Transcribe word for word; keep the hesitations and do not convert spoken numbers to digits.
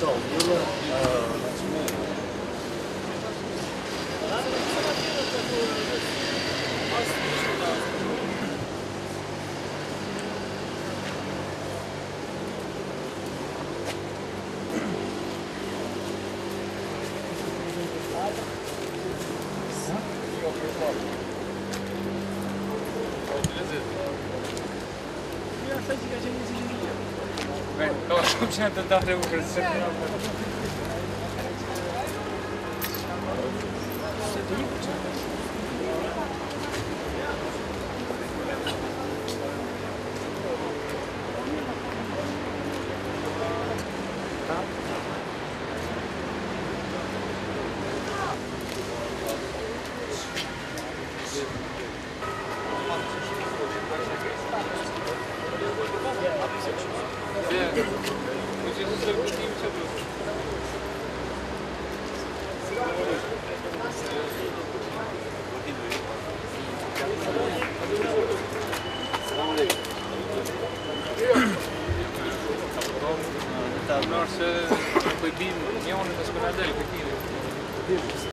Bem, nós vamos já tentar ter um recesso. Nós, depois vimos, e onde nós quando andamos aqui.